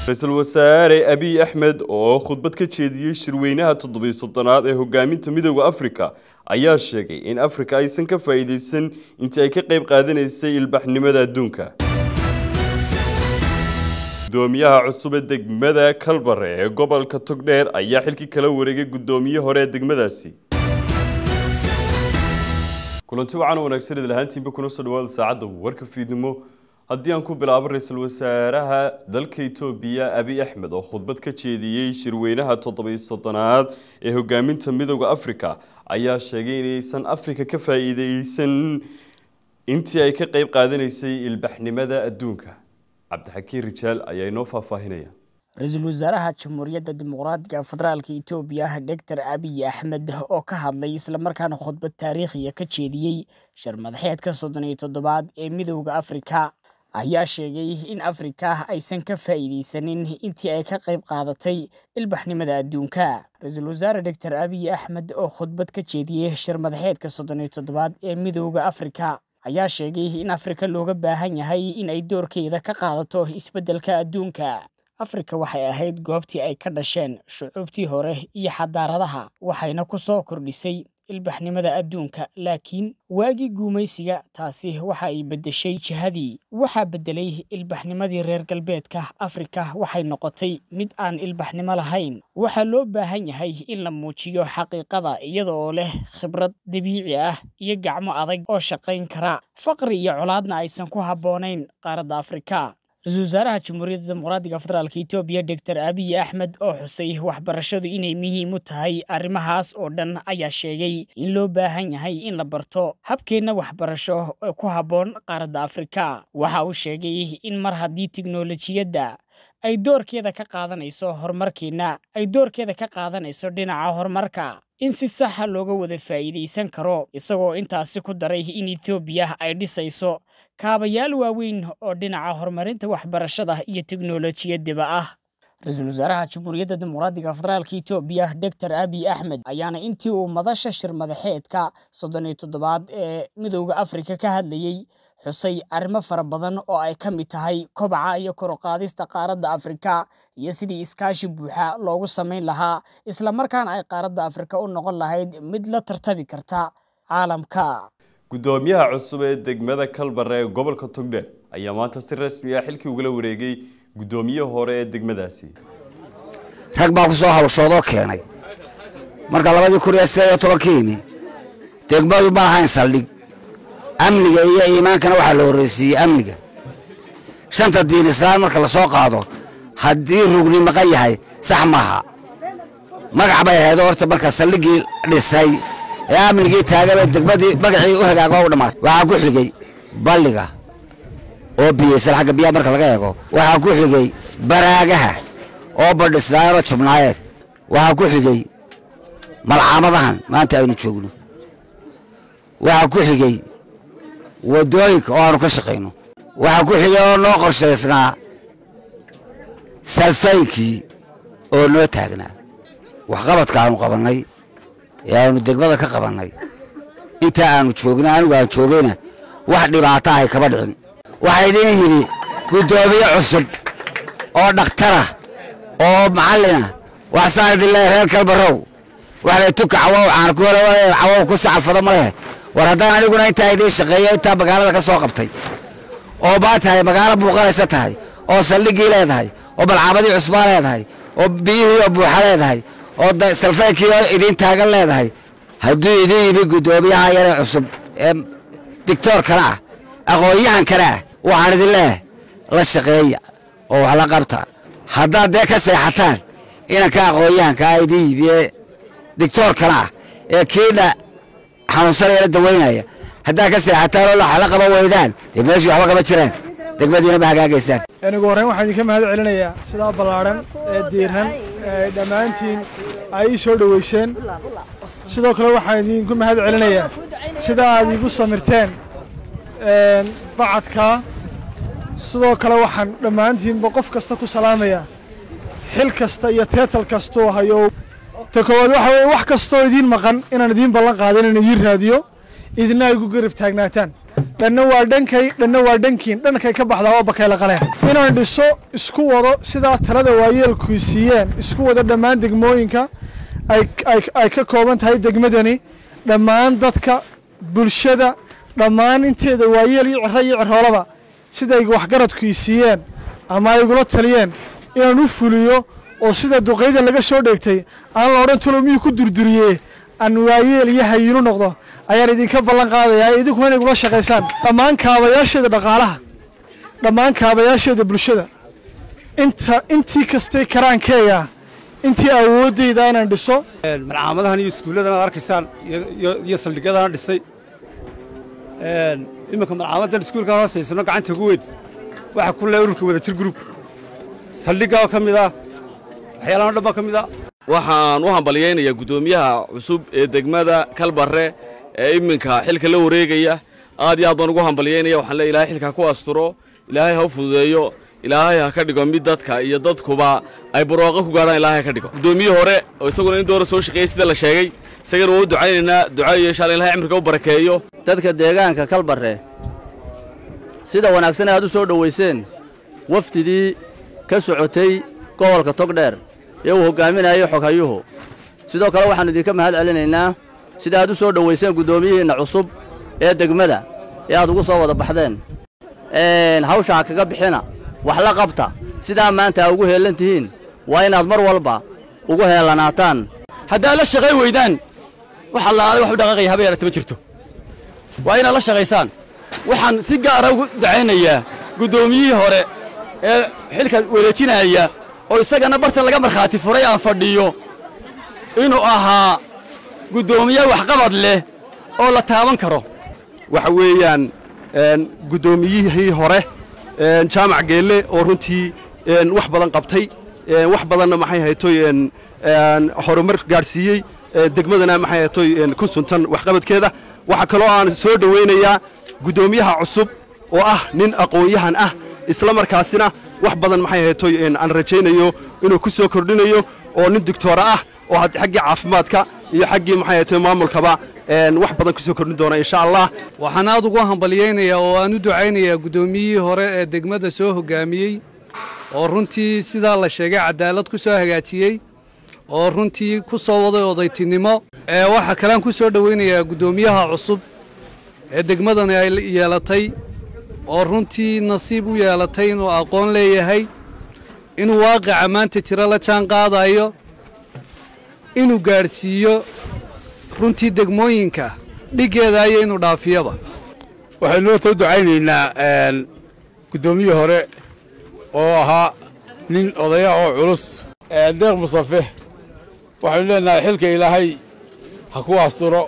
رئيسل وزراء أبي أحمد oo khudbad ka jeediyay shirweynaha 700aad ee hogaaminta midowga Afrika ayaa sheegay in Afrika aysan ka faa'iideysan inta ay ka qayb qaadanaysay ilbaxnimada adduunka. Gudoomiyaha cusub ee degmada Kalbare ee gobolka Togdheer ayaa xilkii kala wareegay gudoomiye hore ee degmadaasi. kulanti wacan wanaagsan idil ahaantiinba kuna soo dhawaada saacada warka fiidnimo haddii aan ku bilaabo ra'iisul wasaaraha dalka Itoobiya Abiy Ahmed oo khudbad ka jeediyay shirweynaha 700aad ee hogaaminta midowga Afrika ayaa sheegay in aysan Afrika ka faa'iideysan intii ay ka qayb qaadanaysay ilbaxnimada adduunka. Cabdixakiin Rijaal ayaa inoo faahfaahinaya. رئيسل وزراء جمهورية الديمقراطية فدرالك إثيوبيا دكتور أبي أحمد oo ka hadlay isla markaana khudbad taariikhi ah ka jeediyay shirmadaxeedka 37aad ee midowga Afrika ayaa sheegay in Afrika aysan ka faa'iideysanin intii ay ka qayb qaadatay ilbaxnimada adduunka. رئيسل وزراء دكتور أبي أحمد oo khudbad ka jeediyay shirmadaxeedka 37aad ee midowga Afrika ayaa sheegay in Afrika looga baahan yahay in ay doorkeeda ka qaadato isbeddelka adduunka. Afrika waxay ahayd goobtii ay ka dhasheen shucuubtii hore iyo xadaaradaha waxayna ku soo kordhisay ilbaxnimada adduunka laakiin waagi guumaysiga taasi waxa ay bedeshay jihadii waxa bedelay ilbaxnimadii reer galbeedka. Afrika waxay noqotay mid aan ilbaxnimo lahayn. waxa loo baahan yahay in la muujiyo xaqiiqada iyadoo leh khibrad dabiici ah iyo gacmo adag oo shaqayn kara. faqri iyo colaadna aysan ku habboonayn qaaradda Afrika. رئيسل وزراء جمهورية الديمقراطية فدرالك إثيوبيا دكتور أبي أحمد oo xusay waxbarashadu inay muhiim u tahay arrimahaas oo dhan ayaa sheegay in loo baahan yahay in la barto habkeena waxbarasho oo ku habboon qaaradda Afrika. waxa uu sheegay in mar haddii tiknoolajiyadda ay doorkeeda ka qaadanayso horumarkeena ay doorkeeda ka qaadanayso dhinaca horumarka in si sax ah looga wada faa'iideysan karo isagoo intaasi ku daray in Itoobiya ay dhisayso kaabayaal waaweyn oo dhinaca horumarinta waxbarashada iyo tiknoolajiyadda ah. رئيسل وزراء جمهورية الديمقراطية فدرالك إثيوبيا دكتور أبي أحمد ayaana intii uu madasha shirmadaxeedka 37aad ee midowga Afrika ka hadlayay xusay arrimo fara badan oo ay ka mid tahay kobaca iyo kor u qaadista qaaradda Afrika iyo sidii iskaashi buuxa loogu sameyn lahaa isla markaana ay qaaradda Afrika u noqon lahayd mid la tartami karta caalamka. gudoomiyaha cusub ee degmada Kalbare ee gobolka Togdheer ayaa maanta si rasmi ah xilkii uga wareegay gudoomiye hore ee degmadaasi. rag baa ku soo hawshoodo keenay marka 2018 degmadu ma lahayn saldhig amniga iyo iimaankana waxa loo horeeyay amniga shanta diin islaam marka la soo qaado haddii rugni maqan yahay sax maaha magac bay ahayd horta marka saldhigii dhisay ee amnigii taagay degmadii magacii u hagaago u dhamaad waxa ku xigay balliga oo biyeysan xagga biyaha marka laga eego waxa ku xigay baraagaha oo badhisnaayro jubnaayeen waxa ku xigay malcaamadahan maanta aynu joogno waxa ku xigay wadooyinka oo aanu ka shaqeyno waxa ku xigay oo noo qorshaysnaa salfaynkii oo noo taagnaa waxqabadka aanu qabanay ee aanu degmada ka qabanay inta aanu joogno anigu aan joogayna wax dhibaato ah kaba dhicin. waxay idin yiri gudoomiye cusub oo dhaktara oo macallina wax saadii la reer Kalbarow waxay tukacaw aan ku walaalo caw ku sacfado ma leh war haddaan aniguna inta idin shaqeeyo inta magaalada ka soo qabtay oo baatahay magaalo buuqanaysa tahay oo saldhigii leedahay oo balcaamadii cusbaan leedahay oo biyihii buuxa leedahay oo salfaankii idin taagan leedahay haddii idin yimi gudoomiyaha yar cusub ee dictor kala aqoonyahan kala waxaan idin leeyahay la shaqeeya oo wax la qabta haddaad dee ka seexataan inaan ka aqoonyahanka idin yibiye dictor kala ee kiina xanuunsan ee la daweynaya haddaad ka seexataan oo la qaba weydaan dee meeshii waxba kama jiraan degmadiina ma hagaagaysaan. anigu horeen waxaan idinka mahad celinayaa sidaa ballaaran ee diiran ee dhammaantiin ay soo dhaweyseen sidoo kale waxaan idinku mahad celinayaa sida aad igu samirteen bacadka sidoo kale waxaan dhammaantiin qof kasta ku salaamayaa xil kasta iyo teetal kasta oo hayo تكواد وح كستو يدين مقن إن ندين بلان قادين إن يدين راديو إذن لا يقول قرب تاجناتان dhanna waa dhankay dhanna waa dhankiin dhankay ka baxdaa waa bakayla qaleen inaan dhiso isku wado sidaa talada waayeelku siiyeen isku wado dhammaan degmooyinka ay ka kooban tahay degmadani dhammaan dadka bulshada dhammaan inteeda waayeel iyo cirro iyo ciroolaba siday waxgaradku siiyeen ama ay igula taliyeen inaan u fuliyo oo sida duqeyda laga soo dheegtay aan la odhan talo miyuu ku durduriyey aan waayeel iyo hayinu noqdo ayaan idinka ballan qaadayaa idinkuna inay igula shaqaysaan dhammaan kaabayaasheeda dhaqaalaha dhammaan kaabayaasheeda bulshada intii kastay karaankeyga intii awoodeyda inaan dhiso malcaamadahan iyo iskuulladan aad arkaysaan iyo saldhigyadana dhisay iminka malcaamadan iskuulka hoosaysano gacanta ugu weyn waxa ku leh ururka wadajir group saldhigga ka mid ah waxyaalahan dhan baa ka mid ah waxaan u hambalyaynayaa guddoomiyaha cusub ee degmada Kalbarre ee iminka xilka la wareegaya aad iyo aad baan ugu hambalyaynaya waxaan leeyahay ilaahay xilka ku asturo ilaahay ha u fududeeyo ilaahay ha ka dhigo mid dadka iyo dadkuba ay barwaaqo ku gaaraan ilaahay ka dhigo guddoomiye hore oo isaguna in door soo shaqeeyay sida la sheegay isagana wuu ducaynaynaa ducaayo insha Allah ilaahay cimriga u barakeeyo dadka deegaanka Kalbarre sida wanaagsan aad u soo dhaweyseen wafdidii ka socotay gobolka Togdheer ee uu hogaaminayo xogayuhu sidoo kale waxaan idinka mahad celinaynaa sida aad u soo dhaweyseen guddoomiyaheena cusub ee degmada ee aad ugu soo wada baxdeen hawsha kaga bixina wax la qabta sida maanta ugu heelantihiin waa inaad mar walba ugu heelanaataan hadaa la shaqay weydaan waxa la wax u dhaqaaqay habeer taba jirto waa inaad la shaqaysaan waxaan si gaar ah ugu dacaynayaa guddoomiyihii hore ee xilka wareejinaya oo isagana bartan laga marxaati furay aan fadhiyo inuu ahaa guddoomiye wax qabad leh oo la taaban karo waxa weeyaan guddoomiyihii hore jaamac geelle oo runtii wax badan qabtay wax badanna maxay haytoy horumar gaarsiiyey degmadana maxay haytoy ku suntan waxqabadkeeda waxa kaloo aan soo dhaweynayaa guddoomiyaha cusub oo ah nin aqoon-yahan ah isla markaasina wax badan maxay haytoy aan rajaynayo inuu ku soo kordhinayo oo nin doctor ah oo xaggii caafimaadka iyo xaggii maxay haytoy maamulkaba wax badan ku soo kordhin doona insha Allah waxaan aad ugu hambaliyaynayaa oo aan u ducaynayaa guddoomiyihii hore ee degmada soo hogaamiyey oo runtii sidaa la sheegay cadaalad ku soo hagaajiyey oo runtii ku soo waday odaytinimo waxa kale aan ku soo dhaweynayaa guddoomiyaha cusub ee degmadani ay yeelatay oo runtii nasiib u yeelatay inuu aqoon leeyahay inuu waaqica maanta jira la jaan qaadayo inuu gaarsiiyo runtii degmooyinka dhigeeda iyo inuu dhaafiyaba waxaynu soo ducaynaynaa guddoomiyaha hore oo ahaa nin odaya oo culus deeq Mustafa waxaynu leenahay xilka ilaahay ha ku asturo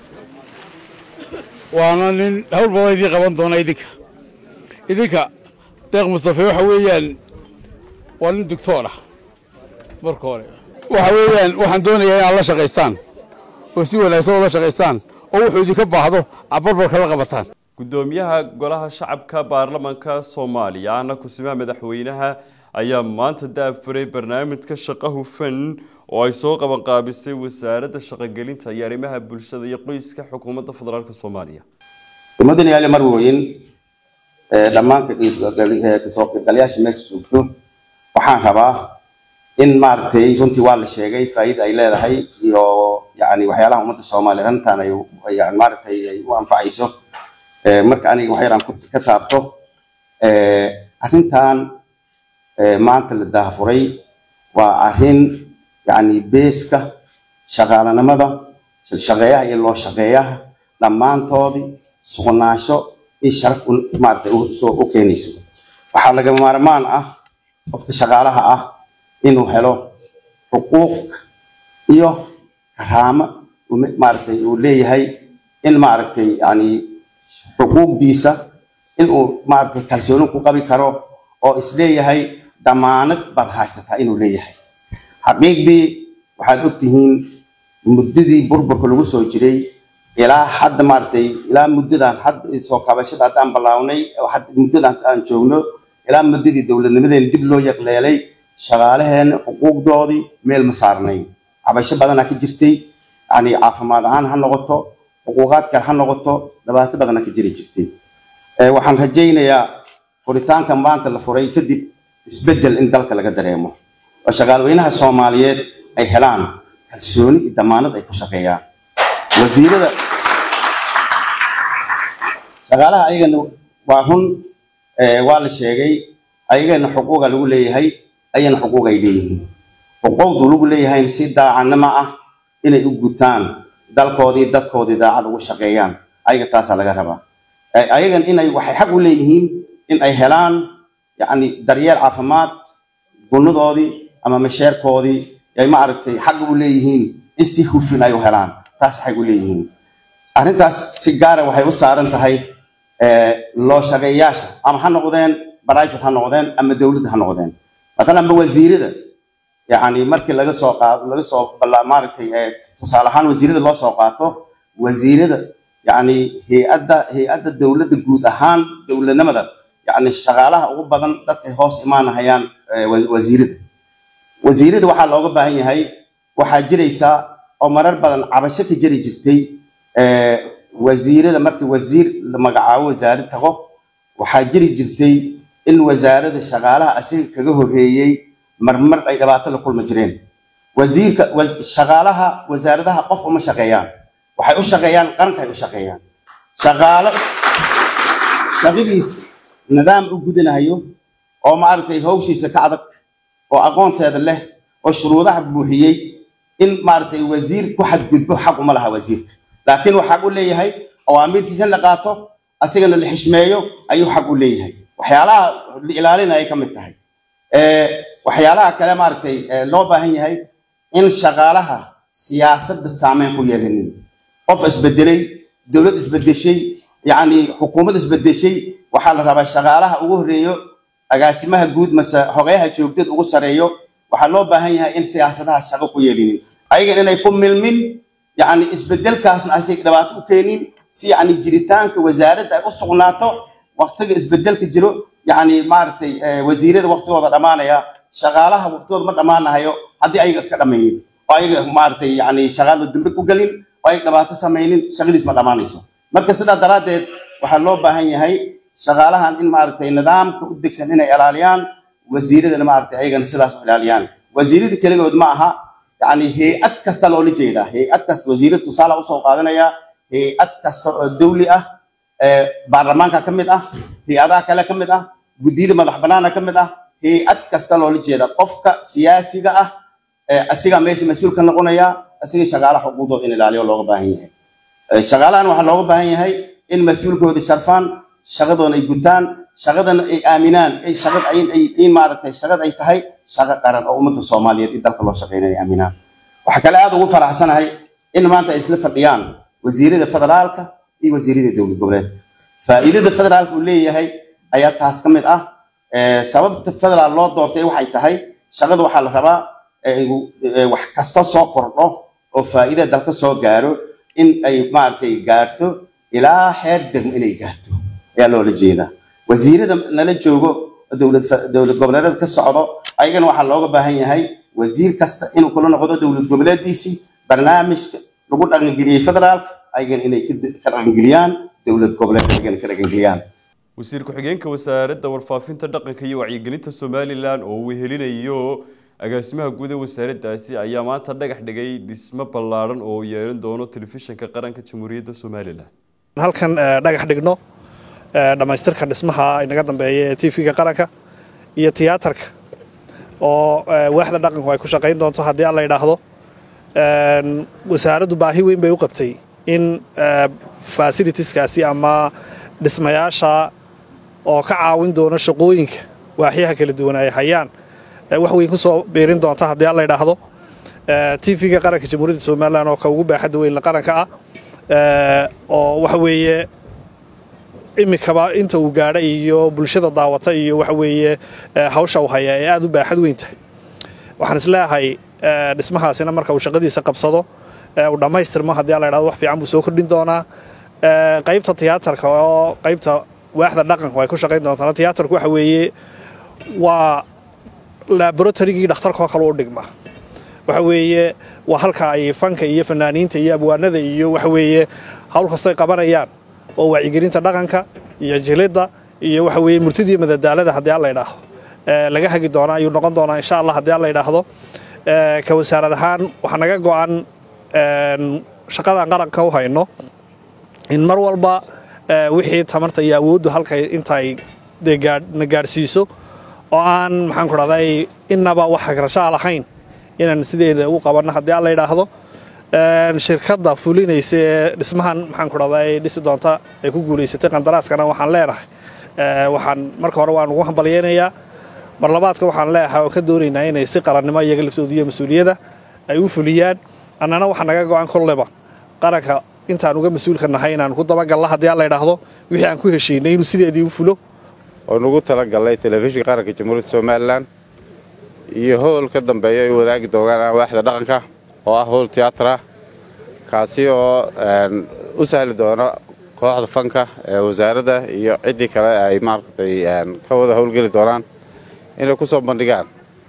waana nin hawl badan idin qaban doona idinka deeq Mustafa waxa weeyaan waa nin doctor ah marka hore waxa weeyaan waxaan doonayaa in aad la shaqaystaan oo si wanaagsan la shaqaystaan oo wuxuu idinka baahdo abarbarka la qabataan guddoomiyaha golaha shacabka baarlamaanka Soomaaliya ana ku simaa madaxweynaha ayaa maanta daafuray barnaamijka shaqo hufan oo ay soo qaban qaabisay wasaaradda shaqagelinta iyo arrimaha bulshada iyo qoyska xukuumadda federaalka Soomaaliya umadani ay marweyn dhammaan ka soo qaybgalayaasha meesha joogto waxaan rabaa in maartay runtii waa la sheegay faa'iido ay leedahay iyo yani waxyaalaha ummadda Soomaaliyeed intaan ay yani maartay ay u anfacayso marka aniga wax yaraan ka taabto arrintan maanta la daafuray waa arrin yani beeska shaqaalanimada shaqeeyaha iyo loo shaqeeyaha dhammaantoodii sugnaansho iyo sharaf maartay u keenayso waxaa laga maarmaan ah qofka shaqaalaha ah inuu helo xuquuq iyo karaamo maartay uu leeyahay in maartay yani xuquuqdiisa inuu maartay kalsooni ku qabi karo oo isleeyahay damaanad baad haysataa inuu leeyahay xaqiiqdii waxaad ogtihiin muddadii burburka lagu soo jiray ilaa hadda maartay ilaa muddadan hadda soo kabashada haddaan bilaawnay muddadan aan joogno ilaa muddadii dowladnimadeen dib loo yaqleelay shaqaalaheena xuquuqdoodii meel ma saarnay cabasho badanaa ka jirtay yani caafimaad ahaan ha noqoto xuquuqaad kale ha noqoto dhibaato badanaa ka jiri jirtay waxaan rajaynayaa furitaanka maanta la furay kadib isbedel in dalka laga dareemo oo shaqaalweynaha Soomaaliyeed ay helaan kalsooni iyo damaanad ay ku shaqeeyaan wasiirada shaqaalaha ayagana waa hun waa la sheegay ayagana xuquuqa lagu leeyahay ayana xuquuq ay leeyihiin xuquuqdu lagu leeyahay si daacadnimo ah inay u gutaan dalkoodii dadkoodii daacad ugu shaqeeyaan ayaga taas laga rabaa ayagan inay waxay xaq u leeyihiin in ay helaan yani daryeel caafimaad gunadoodii ama mashaarkoodii ay ma aragtay xaq u leeyihiin in si hufan ay u helaan taas xaq u leeyihiin arrintaas si gaar ah waxay u saaran tahay loo shaqeeyaasha ama ha noqdeen private ha noqdeen ama dawladda ha noqdeen مثلا بوزيرده يعني markii laga soo maartay tusaalahan wasiirada loo soo qaato wasiirada yani hay'adda dawladda guud ahaan dawladnimada yani shaqaalaha ugu badan dadka hoos imaanayaan wasiirada waxa looga baahan yahay waxa jiraysa oo marar badan cabasho ka jiri jirtay wasiirada markii wasiir la magacaabo wasaaradda tago waxa jiri jirtay in wasaaradda shaqaalaha asiga kaga horeeyay marmar ay dhibaato la kulma jireen wasiirka shaqaalaha wasaaradaha qof uma shaqeeyaan waxay u shaqeeyaan qaranka ay u shaqeeyaan shaqadiis nidaam u gudanayo oo maartay hawshiisa ka adag oo aqoonteeda leh oo shuruudaha buuxiyay in maartay wasiir ku xadgudbo xaq uma laha wasiirka laakiin waxa uu leeyahay awaamirtiisa la qaato asigana la xishmeeyo ayuu xaq u leeyahay waxyaalaha ilaalinaya ka mid tahay waxyaalaha kale maartay loo baahan yahay in shaqaalaha siyaasadda saameyn ku yeelanin qof isbedelay dawlad isbedeshay yani xukuumad isbedeshay waxa la rabaa shaqaalaha ugu horeeyo agaasimaha guud mase hogayaha joogtad ugu sareeyo waxa loo baahan yahay in siyaasadaha shaqo ku yeelinin ayaga inay ku milmin yani isbedelkaasna asig dhibaato u keenin si yani jiritaanka wasaaradda ay u sugnaato waqtiga isbedelka jiro yani maartay wasiirada waqtigooda dhamaanaya shaqaalaha waqtigooda ma dhamaanayo hadii ayaga iska dhameeyeen oo ayaga maartay yani shaqada dambe ku galin oo ay dhibaato sameeyeen shaqadiis ma dhamaanayso marka sidaa daraadeed waxa loo baahan yahay shaqaalahan in maartay nidaamka u degsan inay ilaaliyaan wasiiradana maartay ayagana sidaas u ilaaliyaan wasiirada kaligood ma aha yani hay'ad kasta loo jeedaa hay'ad kasta wasiirada tusaale u soo qaadanaya hay'ad kasta oo dawli ah baarlamaanka kamid ah hay'adaha kale kamid ah guddiga madax banaana kamid ah hay'ad kasta loo jeedaa qofka siyaasiga ah asiga meesha mas'uulka noqonaya asiga shaqaalaha xuquuqdooda in ilaaliyo looga baahan yahay shaqaalahan waxa looga baahan yahay in mas'uulkooda sharfaan shaqadoona ay gutaan shaqadana ay aaminaan ay shaqad ay maartay shaqad ay tahay shaqo qaran oo ummadda Soomaaliyeed in dalka loo shaqeeyo aaminaan waxa kale aad ugu faraxsanahay in maanta ay isla fadhiyaan wasiirada federaalka iyo wasiirada dawlad goboleed faa'iidada federaalka uu leeyahay ayaa taas ka mid ah sababta federaal loo doortay waxay tahay shaqada waxa la rabaa wax kasta soo kordho oo faa'iido dalka soo gaaro in ay maartay gaarto ilaa heer degmo inay gaarto ayaa loo jeedaa wasiirada nala joogo dawlad goboleed ka socdo ayagana waxa looga baahan yahay wasiir kasta inuu kula noqdo dawlad goboleeddiisi barnaamijka lagu dhaqangeliyay federaalka ayagana inay ka dhaqangeliyaan dawlad goboleed ayagana ka dhaqangeliyaan wasiir ku-xigeenka wasaaradda warfaafinta dhaqanka iyo wacyigelinta Somaliland oo uu helinayo agaasimaha guud ee wasaaraddaasi ayaa maanta dhagax dhigay dhismo ballaaran oo yeelan doono telefishinka qaranka Jamhuuriyadda Somaliland halkan dhagax dhigno dhamaystirka dhismaha inaga dambeeyay ee TV-ga qaranka iyo tiyaatarka oo waaxda dhaqanku ay ku shaqeyn doonto haddii alla yiraahdo wasaaraddu baahi weyn bay u qabtay in facilitieskaasi ama dhismayaasha oo ka caawin doona shaqooyinka waaxyaha kala duwan ay hayaan wax weyn ku soo beerin doonta haddii alla yiraahdo TV-ga qaranka Jamhuuriyadda Somaliland oo ka ugu baaxad weyn la qaranka ah oo waxa weeye imikaba inta uu gaadhay iyo bulshada daawata iyo waxa weeye hawsha uu haya ee aad u baaxad weyn tahay waxaan isleeyahay dhismahaasina marka uu shaqadiisa qabsado uu dhamaystirmo haddii alla yiraahdo wax fiican buu soo kordhin doonaa qaybta tiyaatarka oo qaybta waaxda dhaqanka ay ku shaqeyn doontaa tiyaatarku waxa weeye waa laboratory-gii dhakhtarka kale u dhigma waxa weeye waa halka ay fanka iyo fanaaniinta iyo abwaanada iyo waxa weeye hawl kasta ay qabanayaan oo wacyigelinta dhaqanka iyo jilidda iyo waxa weeye murtidii madadaalada haddii aan la yidhaahdo laga hagi doona ayuu noqon doonaa insha allah haddii aan la yidhaahdo ka wasaarad ahaan waxaa naga go-an shaqadan qaranka u hayno in mar walba wixii tamarta iyo awooddu halkay intay na gaadhsiiso oo aan maxaan ku dhahday innaba wax hagrashaa lahayn inaan sideeda u qabanno haddii aan la yidhaahdo shirkadda fulinaysa ee dhismahan maxaan ku dhahday dhisi doonta ay ku guulaysatay qandaraaskana waxaan leenahay waxaan marka hore waan ugu hambalyeynayaa mar labaadka waxaan leeyahay oo ka doonaynaa inay si qarannimo iyaga laftooda iyo mas-uuliyadda ay u fuliyaan annana waxaa naga go-an kolleba qaranka intaan uga mas-uulka nahay inaan ku dabagalla haddii aan la yidhaahdo wixii aan ku heshiinay inuu sideedii u fulo oo nagu talagalay telefishinka qaranka jamhuuriyadda somalilan iyo howl ka dambeeya ay wadaagi doonaan waaxda dhaqanka oo ah howl tiyatra kaasi oo u sahli doona kooxda fanka ee wasaaradda iyo ciddii kale ay maaragtay ka wada howlgeli doonaan inay ku soo bandhigaan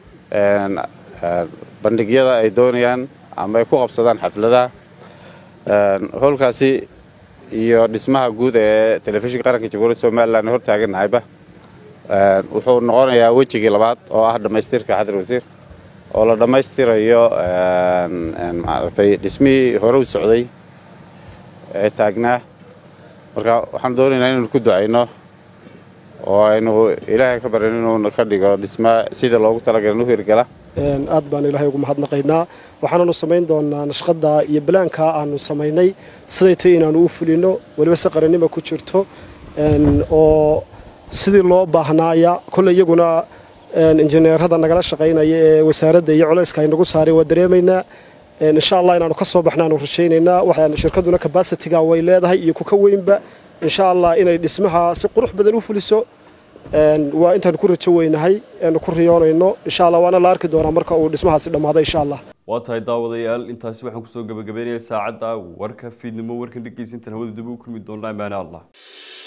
bandhigyada ay doonayaan ama ay ku qabsadaan xafladaha howlkaasi iyo dhismaha guud ee telefishinka qaranka jamhuuriyadda somalilan hortaaganahayba wuxuu noqonayaa wejigii labaad oo ah dhammaystirka xadir wasiir oo la dhammaystirayo maaragtay dhismihii hore u socday ee taagnaa marka waxaan doonaynaa inaynu ku ducayno oo aynu ilaahay ka barin inuu ka dhigo dhismaa sida loogu talagalay inuu hirgala aad baan ilaahay ugu mahadnaqaynaa waxaananu samayn doonaa nashqada iyo balaanka aanu samaynay siday tahay inaanu u fulino waliba si qarannimo ku jirto oo sidii loo baahnaaya kolley iyaguna injineerada nagala shaqaynaya ee wasaaradda iyo culayska ay nagu saareen waa dareemaynaa insha allah inaanu ka soo baxnaanu rajaynaynaa waxaan shirkaduna capacity-ga way leedahay iyo kuka weynba insha allah inay dhismaha si qurux badan u fuliso waa intaan ku rajo weynahay aanu ku riyoonayno insha allah waana la arki doonaa marka uu dhismahaasi dhammaado insha allah waa tahay daawadayaal intaasi waxaan kusoo gabagabeynayaa saacadda warka fiidnimo warkan dhegeysintan hawada dib u kulmi doonaa amaana allah